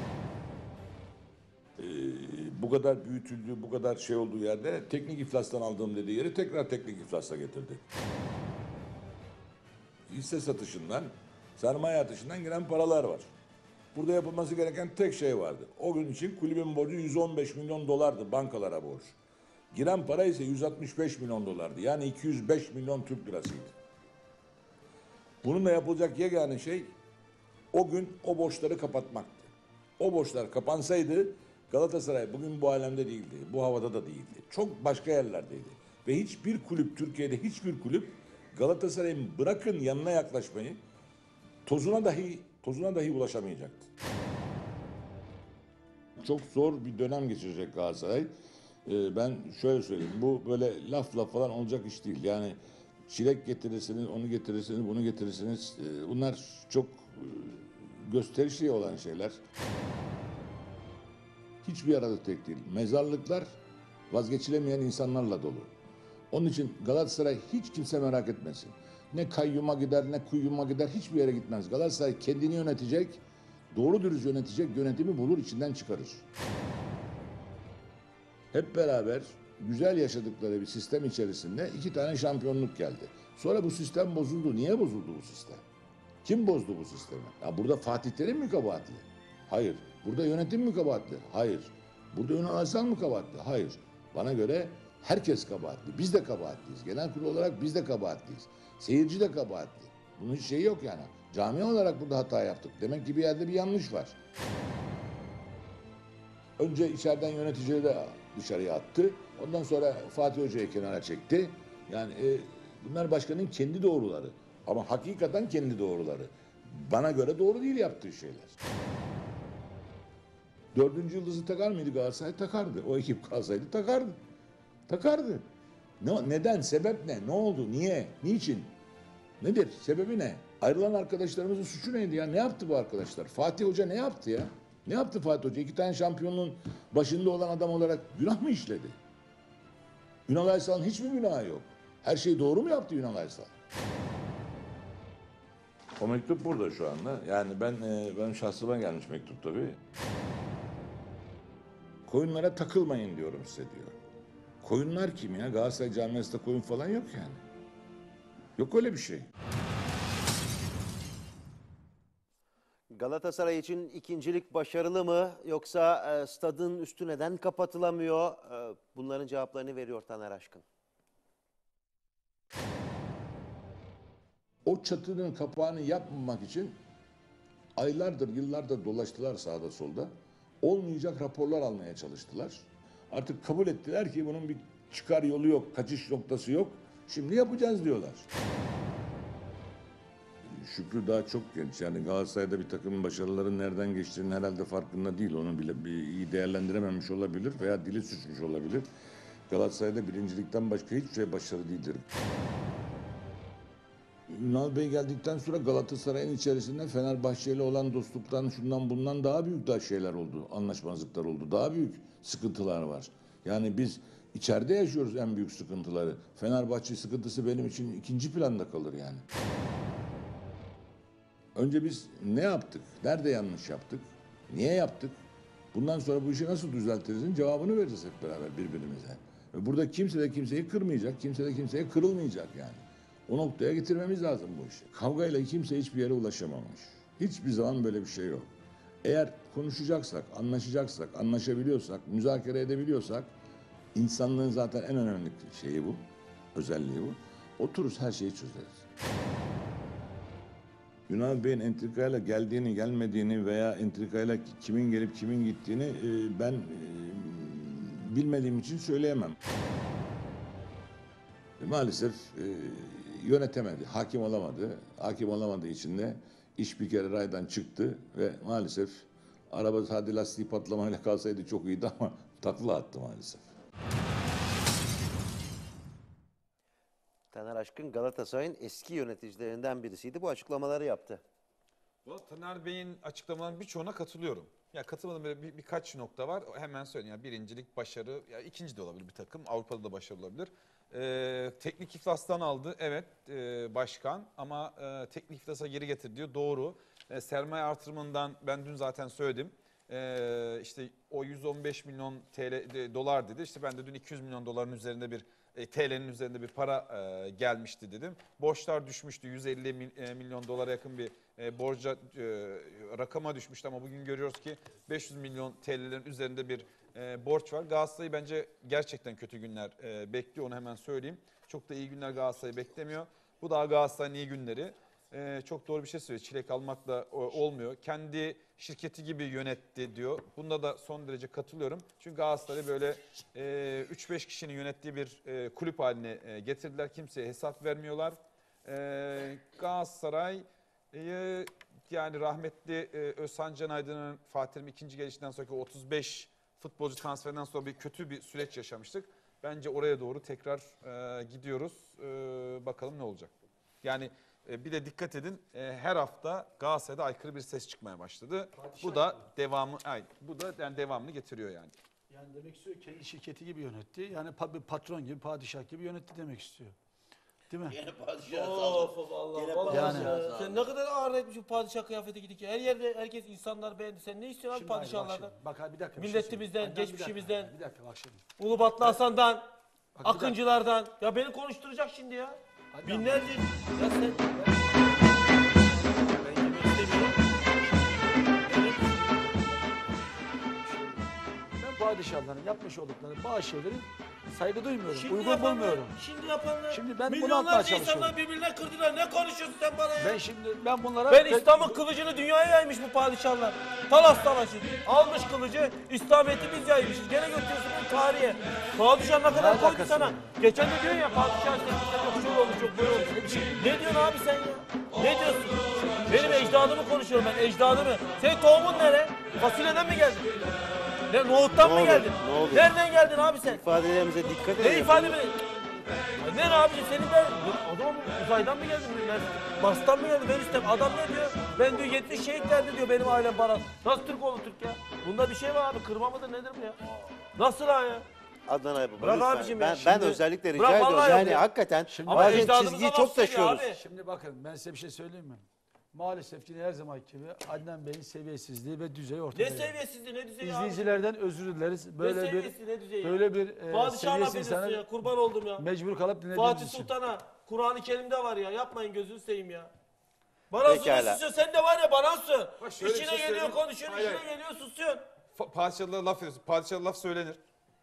Bu kadar büyütüldüğü, bu kadar şey olduğu yerde teknik iflastan aldığım dediği yeri tekrar teknik iflasla getirdi. Hisse satışından, sermaye artışından giren paralar var. Burada yapılması gereken tek şey vardı. O gün için kulübün borcu 115 milyon dolardı bankalara borç. Giren para ise 165 milyon dolardı. Yani 205 milyon Türk lirasıydı. Bununla yapılacak yegane şey o gün o borçları kapatmaktı. O borçlar kapansaydı Galatasaray bugün bu alemde değildi. Bu havada da değildi. Çok başka yerlerdeydi. Ve hiçbir kulüp, Türkiye'de hiçbir kulüp Galatasaray'ın bırakın yanına yaklaşmayı tozuna dahi ulaşamayacaktı. Çok zor bir dönem geçirecek Galatasaray. Ben şöyle söyleyeyim, bu böyle laf falan olacak iş değil. Yani çilek getirirsiniz, onu getirirsiniz, bunu getirirsiniz. Bunlar çok gösterişli olan şeyler. Hiçbir arada tek değil. Mezarlıklar vazgeçilemeyen insanlarla dolu. Onun için Galatasaray hiç kimse merak etmesin. Ne kayyuma gider, ne kuyyuma gider, hiçbir yere gitmez. Galatasaray kendini yönetecek, doğru dürüst yönetecek yönetimi bulur, içinden çıkarır. Hep beraber güzel yaşadıkları bir sistem içerisinde 2 tane şampiyonluk geldi. Sonra bu sistem bozuldu. Niye bozuldu bu sistem? Kim bozdu bu sistemi? Ya burada Fatih Terim mi kabahatli? Hayır. Burada yönetim mi kabahatli? Hayır. Burada Ünal Aysal mı kabahatli? Hayır. Bana göre herkes kabahatli. Biz de kabahatliyiz. Genel kurul olarak biz de kabahatliyiz. Seyirci de kabahatli. Bunun hiç şeyi yok yani. Camia olarak burada hata yaptık. Demek ki bir yerde bir yanlış var. Önce içeriden yöneticileri de dışarıya attı. Ondan sonra Fatih Hoca'yı kenara çekti. Yani bunlar başkanın kendi doğruları. Ama hakikaten kendi doğruları. Bana göre doğru değil yaptığı şeyler. 4. yıldızı takar mıydı Galatasaray? Takardı. O ekip kalsaydı takardı. Takardı. Neden? Sebep ne? Ne oldu? Niye? Niçin? Nedir? Sebebi ne? Ayrılan arkadaşlarımızın suçu neydi ya? Ne yaptı bu arkadaşlar? Fatih Hoca ne yaptı ya? Ne yaptı Fatih Hoca? 2 tane şampiyonluğun başında olan adam olarak günah mı işledi? Ünal Aysal'ın hiçbir günahı yok. Her şeyi doğru mu yaptı Ünal Aysal? O mektup burada şu anda. Yani ben şahsıma gelmiş mektup tabii. Koyunlara takılmayın diyorum size diyor. Koyunlar kim ya? Galatasaray camiasında koyun falan yok yani. Yok öyle bir şey. Galatasaray için ikincilik başarılı mı yoksa stadın üstü neden kapatılamıyor? Bunların cevaplarını veriyor Taner Aşkın. O çatının kapağını yapmamak için aylardır, yıllardır dolaştılar sağda solda. Olmayacak raporlar almaya çalıştılar. Artık kabul ettiler ki bunun bir çıkar yolu yok, kaçış noktası yok. Şimdi yapacağız diyorlar. Şükrü daha çok genç. Yani Galatasaray'da bir takımın başarıların nereden geçtiğinin herhalde farkında değil. Onu bile iyi değerlendirememiş olabilir veya dili suçmuş olabilir. Galatasaray'da birincilikten başka hiçbir şey başarı değildir. Ünal Bey geldikten sonra Galatasaray'ın içerisinde Fenerbahçe ile olan dostluktan, şundan bundan daha büyük şeyler oldu. Anlaşmazlıklar oldu. Daha büyük sıkıntılar var. Yani biz içeride yaşıyoruz en büyük sıkıntıları. Fenerbahçe sıkıntısı benim için ikinci planda kalır yani. Önce biz ne yaptık? Nerede yanlış yaptık? Niye yaptık? Bundan sonra bu işi nasıl düzeltirizin cevabını vereceğiz hep beraber birbirimize. Ve burada kimse de kimseyi kırmayacak, kimse de kimseye kırılmayacak yani. O noktaya getirmemiz lazım bu işi. Kavgayla kimse hiçbir yere ulaşamamış. Hiçbir zaman böyle bir şey yok. Eğer konuşacaksak, anlaşacaksak, anlaşabiliyorsak, müzakere edebiliyorsak, insanlığın zaten en önemli şeyi bu, özelliği bu. Otururuz her şeyi çözeriz. Ünal Bey'in entrikayla geldiğini, gelmediğini veya entrikayla kimin gelip kimin gittiğini ben bilmediğim için söyleyemem. Maalesef yönetemedi, hakim olamadı. Hakim olamadığı için de iş bir kere raydan çıktı ve maalesef araba sadece lastiği patlamayla kalsaydı çok iyiydi ama takla attı maalesef. Taner Aşkın Galatasaray'ın eski yöneticilerinden birisiydi. Bu açıklamaları yaptı. Taner Bey'in açıklamalarının birçoğuna katılıyorum. Ya katılmadığım böyle birkaç nokta var. Hemen söyleyeyim. Yani birincilik başarı, ya ikinci de olabilir bir takım. Avrupa'da da başarılı olabilir. Teknik iflastan aldı. Evet başkan ama teknik iflasa geri getir diyor. Doğru. Sermaye artırımından ben dün zaten söyledim. İşte o 115 milyon dolar dedi. İşte ben de dün 200 milyon doların üzerinde bir TL'nin üzerinde bir para gelmişti dedim. Borçlar düşmüştü. 150 milyon dolara yakın bir borca rakama düşmüştü ama bugün görüyoruz ki 500 milyon TL'lerin üzerinde bir borç var. Galatasaray'ı bence gerçekten kötü günler bekliyor, onu hemen söyleyeyim. Çok da iyi günler Galatasaray'ı beklemiyor. Bu daha Galatasaray'ın iyi günleri. Çok doğru bir şey söylüyor. Çilek almakla olmuyor. Kendi şirketi gibi yönetti diyor. Bunda da son derece katılıyorum. Çünkü Galatasaray'ı böyle 3-5 kişinin yönettiği bir kulüp haline getirdiler. Kimseye hesap vermiyorlar. Galatasaray yani rahmetli Özhan Can Aydın'ın Fatih Terim'in ikinci gelişinden sonraki 35 futbolcu transferinden sonra kötü bir süreç yaşamıştık. Bence oraya doğru tekrar gidiyoruz. Bakalım ne olacak. Yani bir de dikkat edin, her hafta Galatasaray'da aykırı bir ses çıkmaya başladı. Bu da devamı, bu da yani devamını getiriyor yani. Yani demek istiyor kendi şirketi gibi yönetti. Yani bir patron gibi, padişah gibi yönetti demek istiyor. Değil mi? Yine padişah Of Allah Allah. Yani. Sen ne kadar ağır etmiş bu padişah kıyafeti gidik ya. Her yerde herkes insanlar beğendi. Sen ne istiyorsun abi Şimdi hayır, padişahlardan? bak bir dakika. Milletimizden, bir şey geçmişimizden. Bir dakika bak şimdi. Ulubatlı Hasan'dan, Bak, bir Akıncılardan. Ya beni konuşturacak şimdi ya. Hadi Binlerce. Ya sen... Ben yemek istemiyorum. Ben padişahların yapmış oldukları bazı şeyleri saygı duymuyorum, Şimdi uygun yapanlar, bulmuyorum. şimdi yapanlar. Şimdi ben bunu milyonlarca atmaya çalışıyorum. insanlar birbirine kırdılar. Ne konuşuyorsun sen bana ya? Ben bunlara... Ben İslam'ın kılıcını dünyaya yaymış bu padişahlar. Talas Savaşı. Almış kılıcı, İslamiyet'i biz yaymışız. Gene götürüyorsun bu tarihe. Padişah ne kadar Ne koydu alakası sana. var? Geçen de diyor ya padişah sen yok şöyle olmuş yok böyle olmuş. Ne diyorsun abi sen ya? Ne diyorsun? Benim ecdadımı konuşuyorum ben, ecdadımı. Senin tohumun nere? Fasulyeden mi geldin? Ne nohuttan mı geldin? Ne oldu? Nereden geldin abi sen? İfadelerimize dikkat Ne edelim. ifade mi? Ne abicim senin de adam uzaydan mı geldin? Mars'tan mı geldin? Ben istem. Adam ne diyor? Ben diyor 70 şehit verdi diyor benim ailem bana. Nasıl Türk oldu Türk ya? Bunda bir şey var abi. Kırma mıdır nedir bu ya? Nasıl ha ya? Adnan Aybaba Bırak lütfen. abicim ya. Ben Şimdi- özellikle rica Bırak ediyorum. vallahi Yani ya. hakikaten Ama bazen ecdadımıza çizgiyi laf çok söylüyor taşıyoruz. abi. Şimdi bakın ben size bir şey söyleyeyim mi? Maalesef yine her zaman gibi Adnan Bey'in seviyesizliği ve düzeyi ortada. Ne seviyesizliği ne düzeyi abi? İzleyicilerden özür dileriz. Ne Böyle bir seviyesi ne düzeyi ya? böyle bir Padişah laf seviyesiz ediyorsun insanı ya. Kurban oldum ya. mecbur kalıp dinlediğimiz Fatih için. Sultan'a Kur'an-ı Kerim'de var ya. Yapmayın gözünü seveyim ya. Bana Pekala. susuyorsun. Sen de var ya bana su. Bak şöyle bir İçine şey geliyor söyleyeyim. konuşuyorsun, Hayır, içine geliyor susuyorsun. Padişahlara laf ediyorsun. Padişahlara laf söylenir.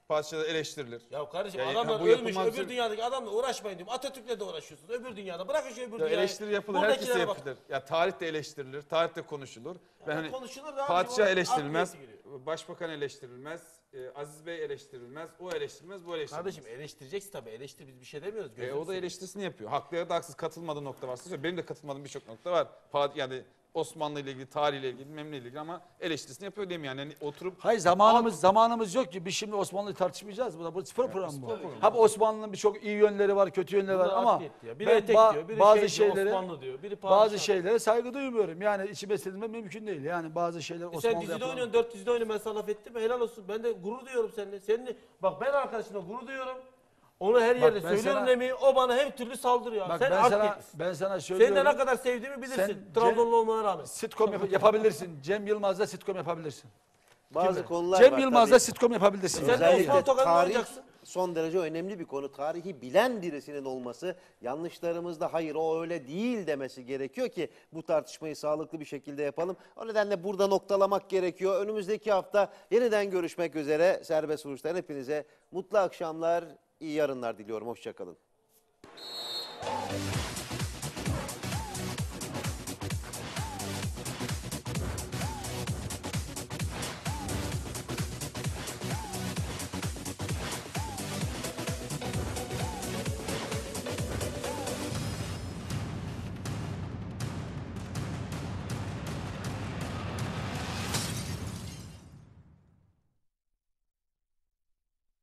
Padişah da eleştirilir. Ya kardeşim Ya, adamlar bu ölmüş, yapılmaz öbür bir- dünyadaki adamla uğraşmayın diyorum. Atatürk'le de uğraşıyorsunuz öbür dünyada. Bırakın şu öbür Ya dünyayı. eleştiri yapılır, herkese Buradakilere bak. yapılır. Ya tarih de eleştirilir, tarih de konuşulur. Ben hani konuşulur da padişah abi, o eleştirilmez, art niyeti başbakan eleştirilmez, Aziz Bey eleştirilmez, o eleştirilmez, bu eleştirilmez. Kardeşim eleştireceksin tabii eleştir biz bir şey demiyoruz. O gözünü da seveyim. eleştirisini yapıyor. Haklı ya da haksız katılmadığı nokta varsa söylüyor. Benim de katılmadığım birçok nokta var. Yani Osmanlı ile ilgili, tarihle ilgili, memle ilgili ama eleştirisini yapıyor diyeyim yani. Oturup Hayır zamanımız yok ki. Biz şimdi Osmanlı'yı tartışmayacağız. Bu spor programı bu. Hep Osmanlı'nın birçok iyi yönleri var, kötü yönleri var Bunlar ama art niyeti ya. Biri ben etek diyor, biri bazı şey diyor, şeylere Osmanlı diyor, biri bazı padişah. şeylere saygı duymuyorum. Yani içime sindirmem mümkün değil. Yani bazı şeyler Sen Osmanlı'da dizide yapılan. oynuyorsun, 4 dizide oynuyorsun, ben sana laf ettim mi? Helal olsun. Ben de gurur duyuyorum seninle. Bak ben arkadaşımla gurur duyuyorum. Onu her yerde ben söylüyorum sana- Nemi. O bana her türlü saldırıyor. Bak Sen ben art sana niyetlisin. ben sana Senin söylüyorum. de ne kadar sevdiğimi bilirsin. Sen Trabzonlu olmana rağmen. Sitcom yapabilirsin. Cem Yılmaz'la sitcom yapabilirsin. Bazı konular Cem var Yılmaz'la tabii. sitcom yapabilirsin. Sen de Özellikle Osman Tokan'la tarih oynayacaksın. son derece önemli bir konu. Tarihi bilen birisinin olması, yanlışlarımızda hayır o öyle değil demesi gerekiyor ki bu tartışmayı sağlıklı bir şekilde yapalım. O nedenle burada noktalamak gerekiyor. Önümüzdeki hafta yeniden görüşmek üzere. Serbest Vuruş'tan hepinize mutlu akşamlar, iyi yarınlar diliyorum. Hoşça kalın.